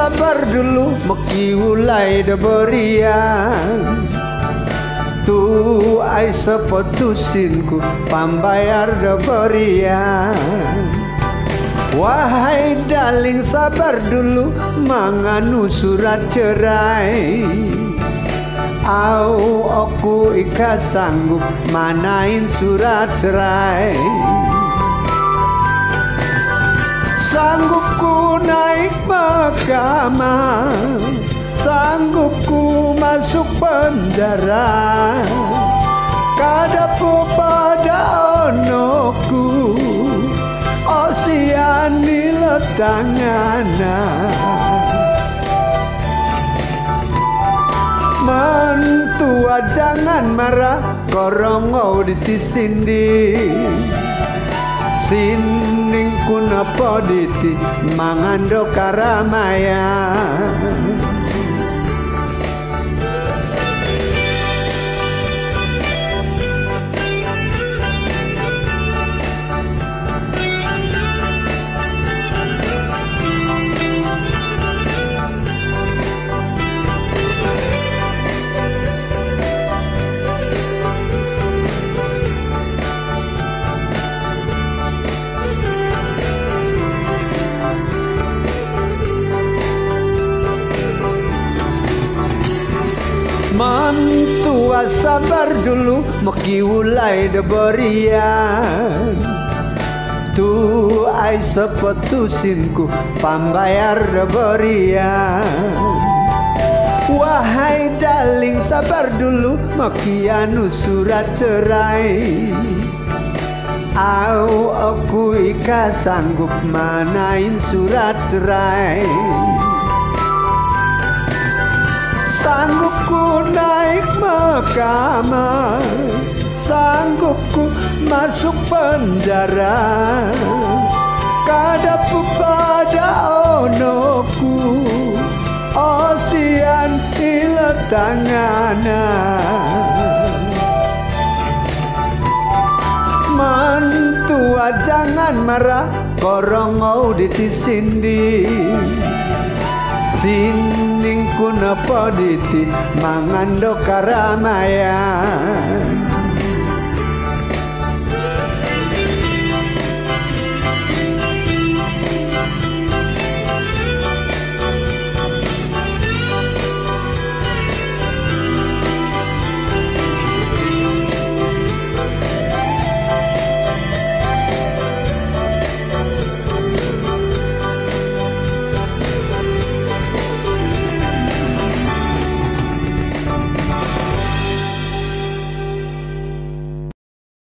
sabar dulu meki ulai de berian tu ai seputusinku pambayar de berian. Wahai darling sabar dulu manganu surat cerai. Au aku ikhlas sanggup manain surat cerai. Sanggupku naik mahkamah, sanggupku masuk penjara. Kadapu pada onoku, osiani letangana. Mentua jangan marah, korongo ditisindi. Sining kuna poditi mangando karamaya. Mentua sabar dulu meki ulai de berian tu ai seputusinku pambayar de berian. Wahai darling sabar dulu meki anu surat cerai. Au aku ikhlas sanggup manain surat cerai. Sanggupku naik mahkamah, sanggupku masuk penjara. Kadapu pada onoku, osian ilet tangana. Mentua jangan marah, korongo ditisindi. Sining kuna poditi mangando karamaya.